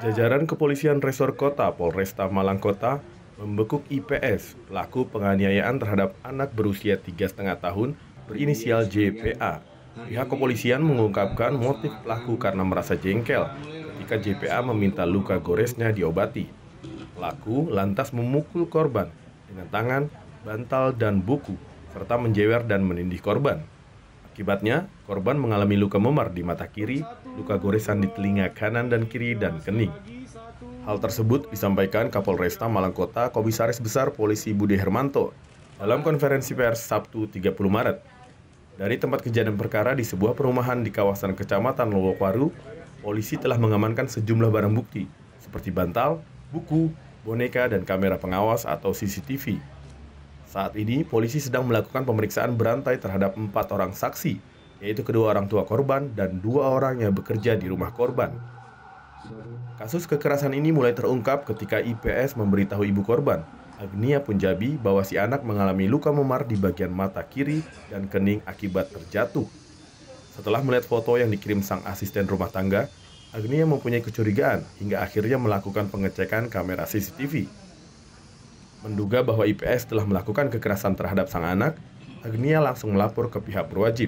Jajaran Kepolisian Resor Kota Polresta Malang Kota membekuk IPS, pelaku penganiayaan terhadap anak berusia 3,5 tahun berinisial JPA. Pihak kepolisian mengungkapkan motif pelaku karena merasa jengkel ketika JPA meminta luka goresnya diobati. Pelaku lantas memukul korban dengan tangan, bantal, dan buku, serta menjewer dan menindih korban. Akibatnya, korban mengalami luka memar di mata kiri, luka goresan di telinga kanan dan kiri, dan kening. Hal tersebut disampaikan Kapolresta Malang Kota Komisaris Besar Polisi Budi Hermanto dalam konferensi pers Sabtu 30 Maret. Dari tempat kejadian perkara di sebuah perumahan di kawasan Kecamatan Lowokwaru, polisi telah mengamankan sejumlah barang bukti seperti bantal, buku, boneka, dan kamera pengawas atau CCTV. Saat ini, polisi sedang melakukan pemeriksaan berantai terhadap 4 orang saksi, yaitu kedua orang tua korban dan 2 orang yang bekerja di rumah korban. Kasus kekerasan ini mulai terungkap ketika IPS memberitahu ibu korban, Agnia Punjabi, bahwa si anak mengalami luka memar di bagian mata kiri dan kening akibat terjatuh. Setelah melihat foto yang dikirim sang asisten rumah tangga, Agnia mempunyai kecurigaan hingga akhirnya melakukan pengecekan kamera CCTV. Menduga bahwa IPS telah melakukan kekerasan terhadap sang anak, Agnia langsung melapor ke pihak berwajib.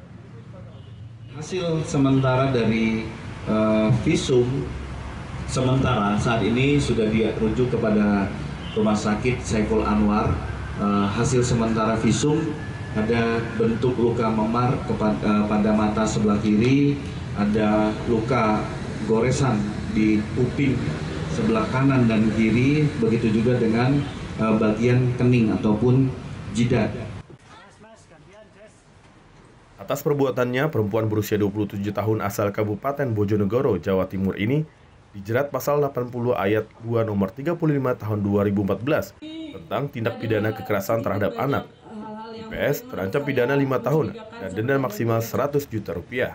Hasil sementara dari visum sementara saat ini sudah dirujuk kepada Rumah Sakit Saiful Anwar. Hasil sementara visum ada bentuk luka memar pada mata sebelah kiri, ada luka goresan di kuping sebelah kanan dan kiri, begitu juga dengan bagian kening ataupun jidat. Atas perbuatannya, perempuan berusia 27 tahun asal Kabupaten Bojonegoro, Jawa Timur ini dijerat pasal 80 ayat 2 nomor 35 tahun 2014 tentang tindak pidana kekerasan terhadap anak. IPS terancam pidana 5 tahun dan denda maksimal 100 juta rupiah.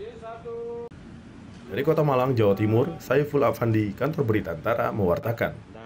Dari Kota Malang, Jawa Timur, Saiful Afandi, Kantor Berita Antara, mewartakan.